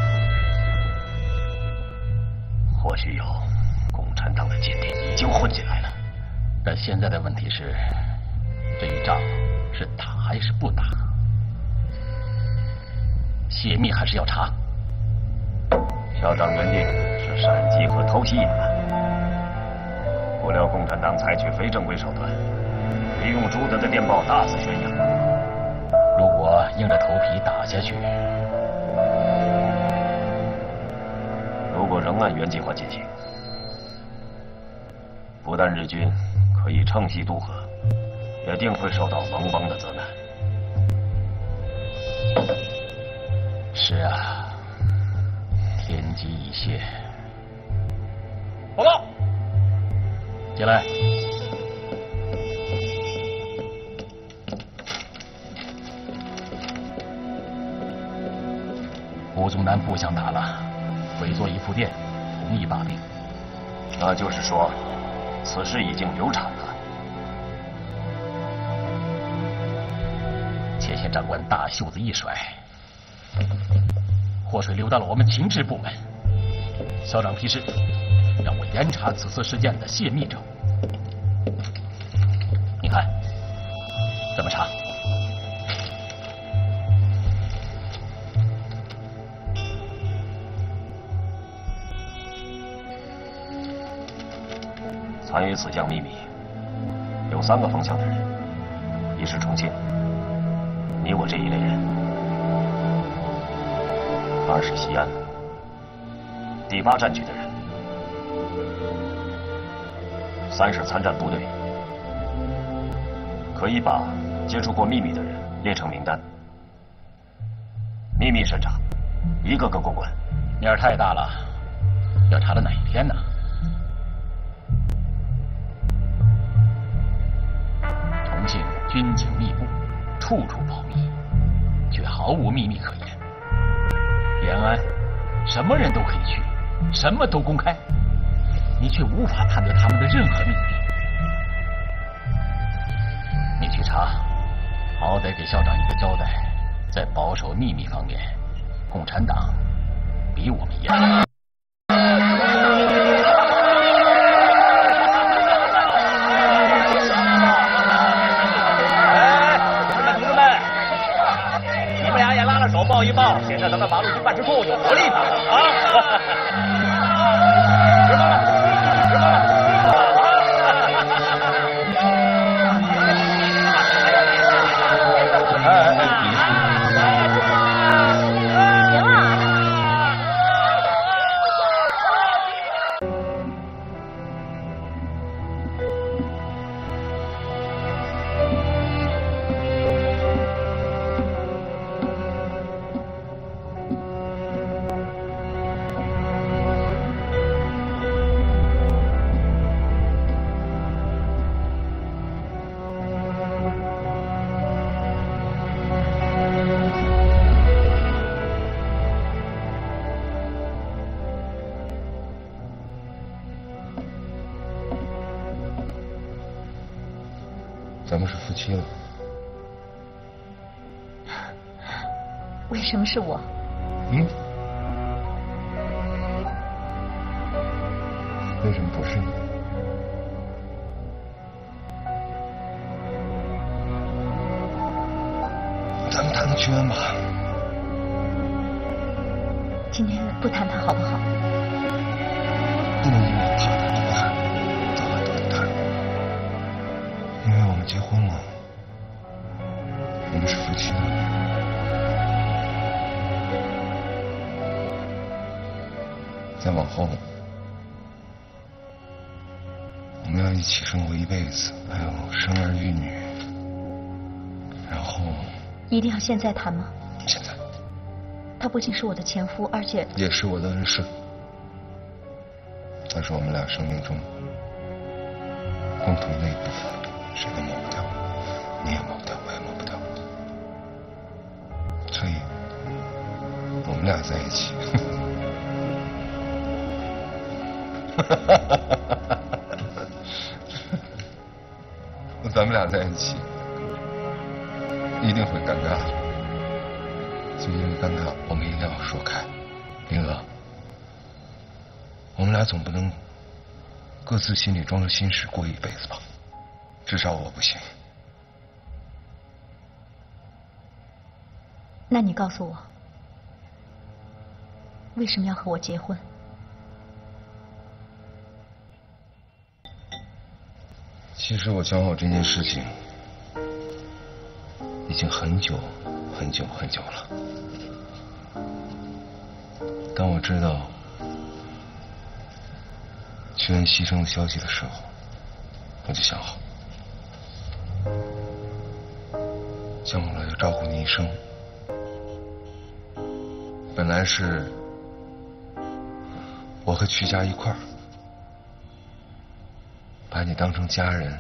S5: 或许有共产党的间谍已经混进来了。
S1: 但现在的问题是，这一仗是打还是不打？泄密还是要查？
S5: 校长原定是闪击和偷袭野蛮，不料共产党采取非正规手段，利用朱德的电报大肆宣扬。
S1: 如果硬着头皮打下去，
S5: 如果仍按原计划进行，不但日军可以趁隙渡河，也定会受到盟邦的责难。
S1: 是啊，天机已泄。
S2: 报告，
S1: 进来。胡宗南不想打了，委作一副电，同意罢兵。
S5: 那就是说，此事已经流产了。
S1: 前线长官大袖子一甩，祸水流到了我们情治部门。校长批示，让我严查此次事件的泄密者。你看，怎么查？
S5: 参与此项秘密有3个方向的人：一是重庆，你我这一类人；二是西安，第8战区的人；三是参战部队。可以把接触过秘密的人列成名单，秘密审查，一个个过关。
S1: 面儿太大了，要查到哪一天呢？重庆军情密布，处处保密，却毫无秘密可言。延安，什么人都可以去，什么都公开，你却无法探得他们的任何秘密。你去查，好歹给校长一个交代。在保守秘密方面，共产党比我们严。
S2: 抱一抱，显得咱们八路军办事处有活力呢啊！知道了，知道了。
S3: 咱们是夫妻了。
S4: 为什么是我？
S3: 为什么不是你？咱们谈谈剧本吧。
S4: 今天不谈谈好不好？
S3: 不能因为怕谈多谈，早晚都得谈。因为我们结婚了，我们是夫妻了。再往后，我们要一起生活一辈子，还有生儿育女。然后，
S4: 一定要现在谈吗？
S3: 现在。
S4: 他不仅是我的前夫，而且
S3: 也是我的恩师。他是我们俩生命中共同的一部分，谁都抹不掉，你也抹不掉，我也抹不掉。所以，我们俩在一起。 咱们俩在一起一定会尴尬，就因为尴尬，我们一定要说开。林娥，我们俩总不能各自心里装着心事过一辈子吧？至少我不行。
S4: 那你告诉我，为什么要和我结婚？
S3: 其实我想好这件事情已经很久很久很久了。当我知道屈恩牺牲的消息的时候，我就想好，想好了要照顾你一生。本来是我和曲家一块儿把你当成家人，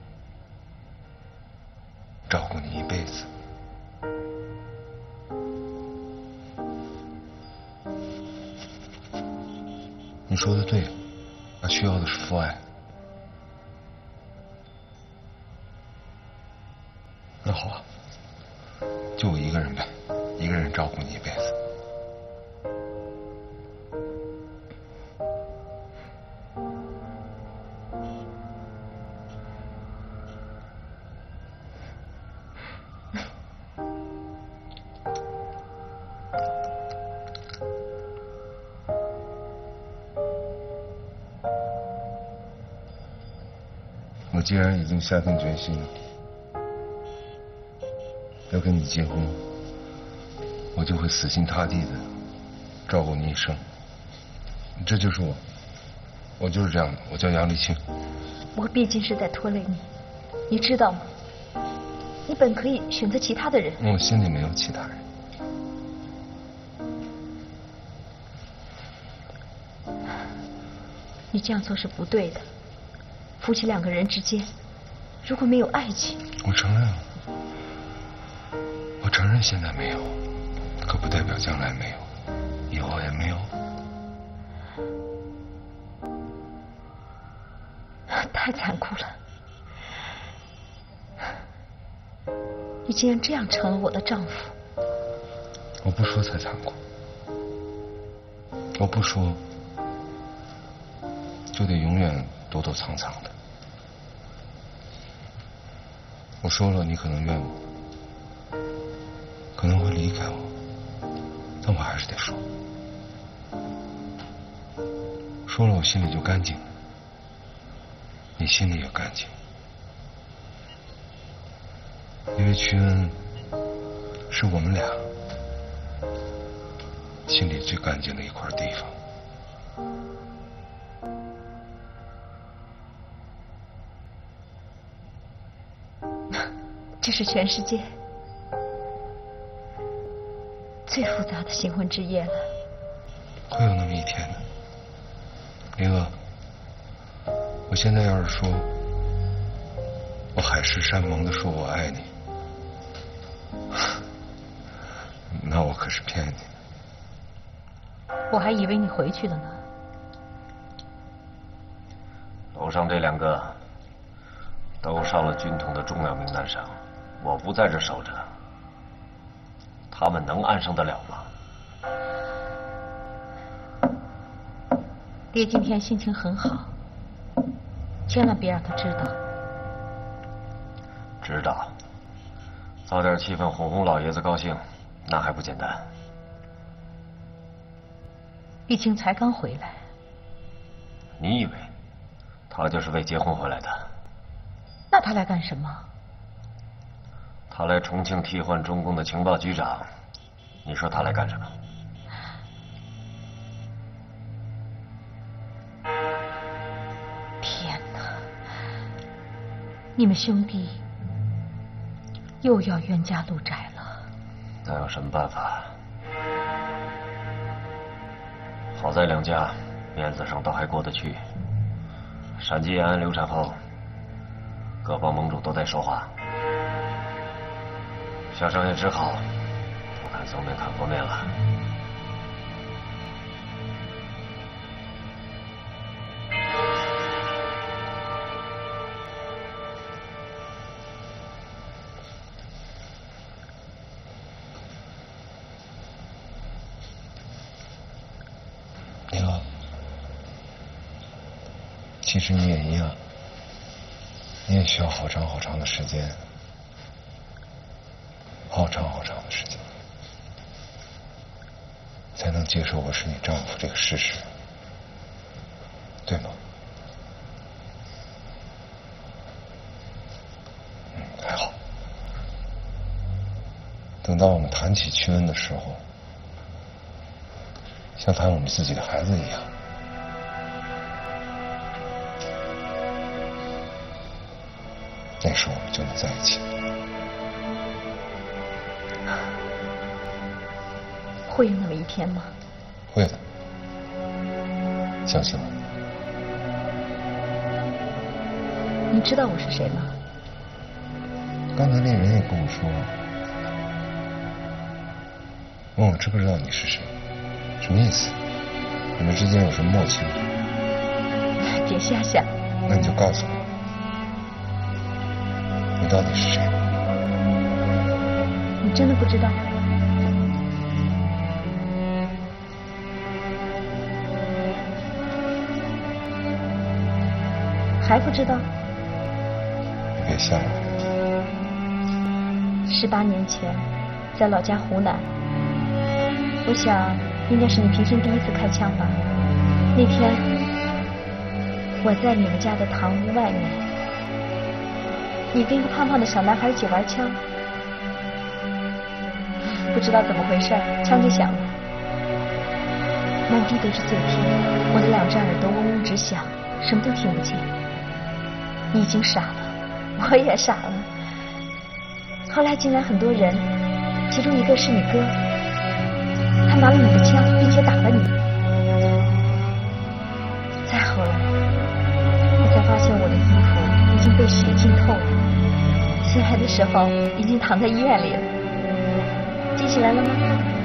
S3: 照顾你一辈子。你说的对，他需要的是父爱。那好啊，就我一个人呗，一个人照顾你一辈子。我既然已经下定决心要跟你结婚，我就会死心塌地的照顾你一生。这就是我就是这样的。我叫杨立清。
S4: 我毕竟是在拖累你，你知道吗？你本可以选择其他的人。
S3: 我心里没有其他人。
S4: 你这样做是不对的。夫妻两个人之间，如果没有爱情，
S3: 我承认了，我承认现在没有，可不代表将来没有，以后也没有。
S4: 太残酷了！你竟然这样成了我的丈夫。
S3: 我不说才残酷，我不说就得永远躲躲藏藏的。我说了，你可能怨我，可能会离开我，但我还是得说。说了，我心里就干净，你心里也干净。因为屈恩是我们俩心里最干净的一块地方。
S4: 这是全世界最复杂的新婚之夜了。
S3: 会有那么一天的，林娥。我现在要是说，我海誓山盟的说我爱你，那我可是骗你。
S4: 我还以为你回去了呢。
S5: 楼上这两个都上了军统的重要名单上，我不在这守着，他们能安生得了吗？
S4: 爹今天心情很好，千万别让他知道。
S5: 知道，造点气氛哄哄老爷子高兴，那还不简单？
S4: 碧清才刚回来，
S5: 你以为他就是为结婚回来的？
S4: 那他来干什么？
S5: 他来重庆替换中共的情报局长，你说他来干什么？
S4: 天哪！你们兄弟又要冤家路窄了。
S5: 那有什么办法？好在两家面子上倒还过得去。陕西延安流产后，各帮盟主都在说话，小生也只好不看僧面看佛面了。
S3: 其实你也一样，你也需要好长好长的时间，好长好长的时间，才能接受我是你丈夫这个事实，对吗？还好。等到我们谈起屈恩的时候，像谈我们自己的孩子一样。那时候我们就能在一起。
S4: 会有那么一天吗？
S3: 会的，相信我。
S4: 你知道我是谁吗？
S3: 刚才那人也跟我说了，问我知不知道你是谁，什么意思？你们之间有什么默契吗？
S4: 别瞎想。
S3: 那你就告诉我，你到底是谁？
S4: 你真的不知道？还不知道？
S3: 你别吓我。
S4: 18年前，在老家湖南，我想应该是你平生第一次开枪吧。那天我在你们家的堂屋外面，你跟一个胖胖的小男孩一起玩枪，不知道怎么回事，枪就响了。满地都是碎片，我的2只耳朵嗡嗡直响，什么都听不见。你已经傻了，我也傻了。后来进来很多人，其中一个是你哥，他拿了你的枪，并且打了你。再后来，我才发现我的衣服已经被血浸透了，醒来的时候已经躺在医院里了。记起来了吗？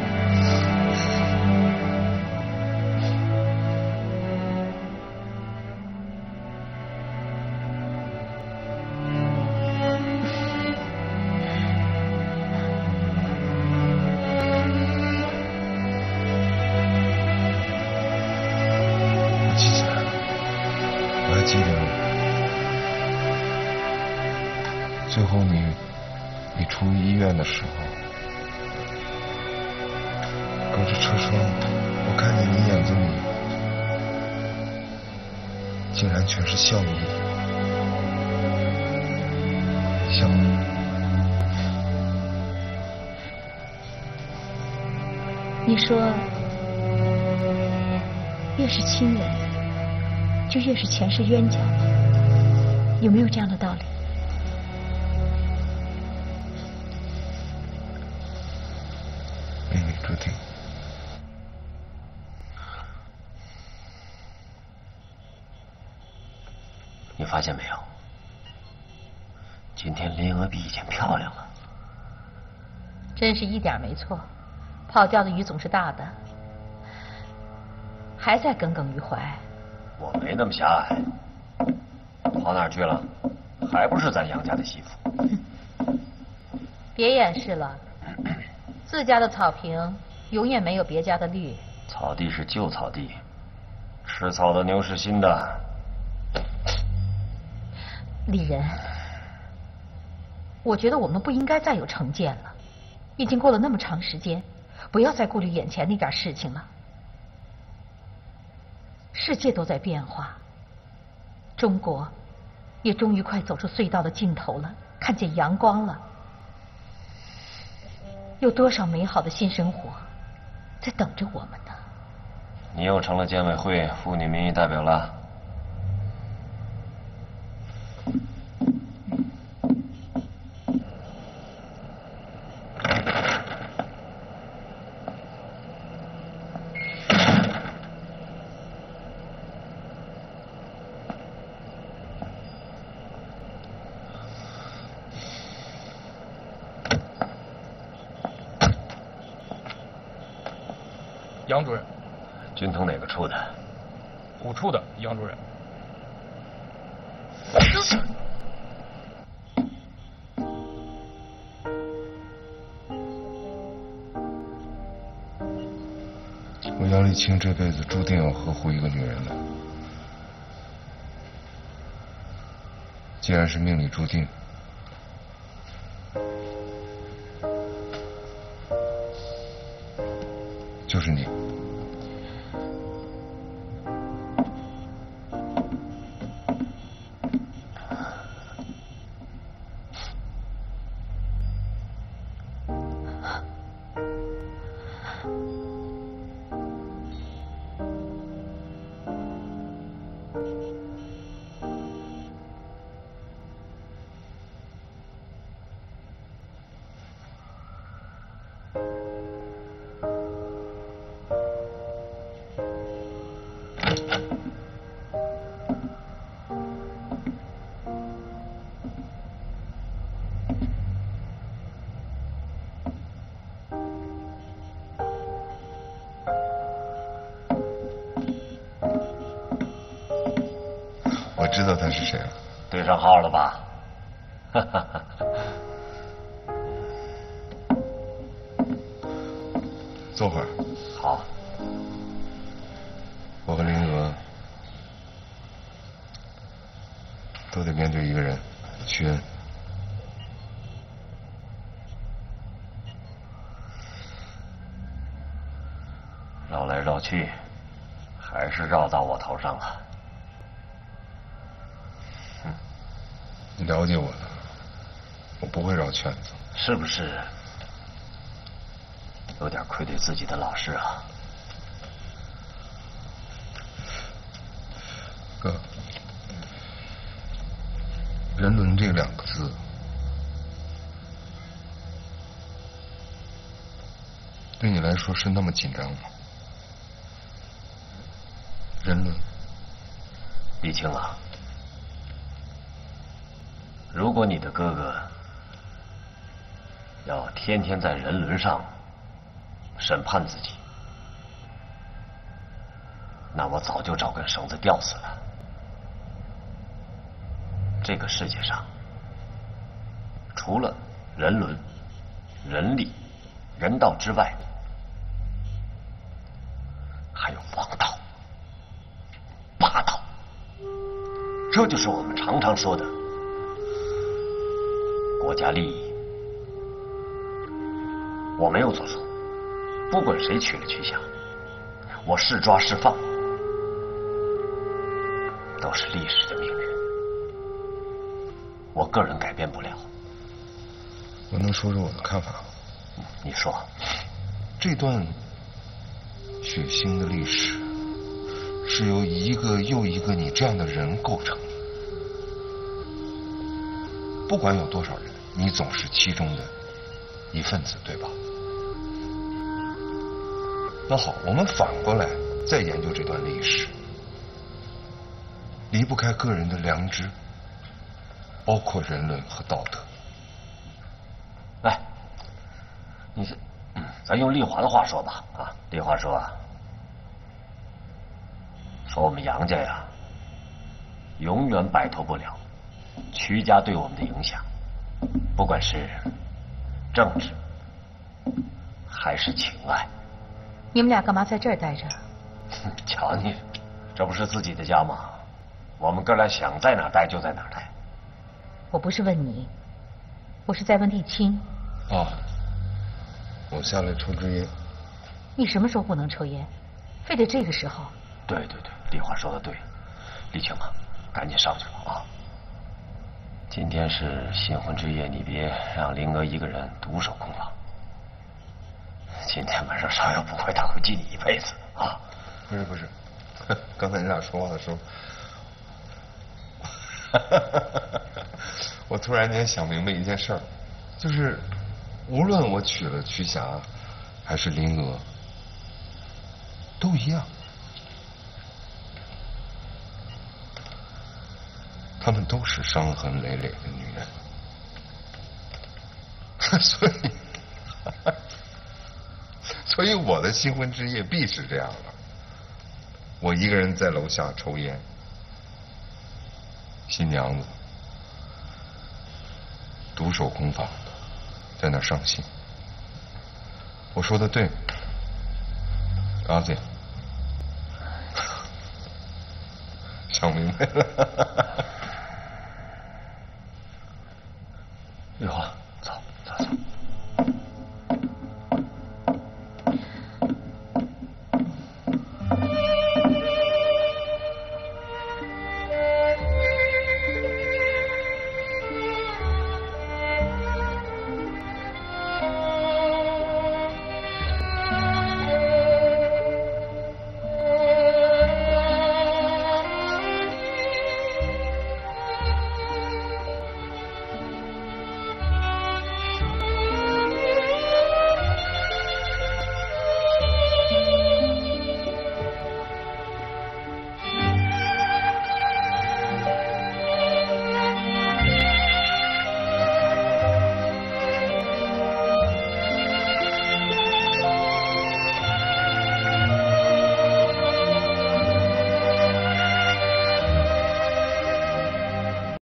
S3: 最后你出医院的时候，隔着车窗，我看见你眼睛里竟然全是笑意，笑。
S4: 你说，越是亲人，就越是前世冤家，有没有这样的道理？
S3: 命里注定。
S5: 你发现没有？今天林娥比以前漂亮了。
S8: 真是一点没错，泡钓的鱼总是大的。还在耿耿于怀？
S5: 我没那么狭隘。跑哪儿去了？还不是咱杨家的媳妇。
S8: 别掩饰了，自家的草坪永远没有别家的绿。
S5: 草地是旧草地，吃草的牛是新的。
S8: 李仁，我觉得我们不应该再有成见了。已经过了那么长时间，不要再顾虑眼前那点事情了。世界都在变化，中国也终于快走出隧道的尽头了，看见阳光了。有多少美好的新生活在等着我们呢？
S5: 你又成了监委会妇女民意代表了。
S1: 杨主任，
S5: 军统哪个处的？
S1: 虎处的，杨主任。
S3: 我姚丽青这辈子注定要呵护一个女人的， 既然是命里注定，就是你。我知道他是谁了。
S5: 对上号了吧？
S3: 坐会儿。
S5: 好。
S3: 我和林娥都得面对一个人，屈恩。
S5: 绕来绕去，还是绕到我头上了。
S3: 你了解我的，我不会绕圈子。
S5: 是不是有点愧对自己的老师啊？
S3: 哥，人伦这两个字，对你来说是那么紧张吗？人伦，
S5: 李青啊，如果你的哥哥要天天在人伦上审判自己，那我早就找根绳子吊死了。这个世界上，除了人伦、人理、人道之外，还有王道、霸道，这就是我们常常说的国家利益。我没有做错，不管谁取了去向，我是抓是放，都是历史的命运，我个人改变不了。
S3: 我能说说我的看法吗？
S5: 你说。
S3: 这段血腥的历史是由一个又一个你这样的人构成的，不管有多少人，你总是其中的一份子，对吧？那好，我们反过来再研究这段历史，离不开个人的良知，包括人伦和道德。
S5: 来，你是，咱用丽华的话说吧，啊，丽华说啊，说我们杨家呀，永远摆脱不了曲家对我们的影响，不管是政治还是情爱。
S8: 你们俩干嘛在这儿待着？
S5: 瞧你，这不是自己的家吗？我们哥俩想在哪儿待就在哪儿待。
S8: 我不是问你，我是在问丽青。
S3: 啊，我下来抽支烟。
S8: 你什么时候不能抽烟？非得这个时候？
S5: 对对对，丽华说的对。丽青啊，赶紧上去吧啊！今天是新婚之夜，你别让灵娥一个人独守空房。今天晚上少有不会，他会记你一辈子啊！
S3: 不是，刚才你俩说话的时候，我突然间想明白一件事儿，就是无论我娶了瞿霞还是灵娥，都一样，她们都是伤痕累累的女人，所以我的新婚之夜必是这样的。我一个人在楼下抽烟，新娘子独守空房，在那儿上信。我说的对，阿姐，想明白了。 玉华。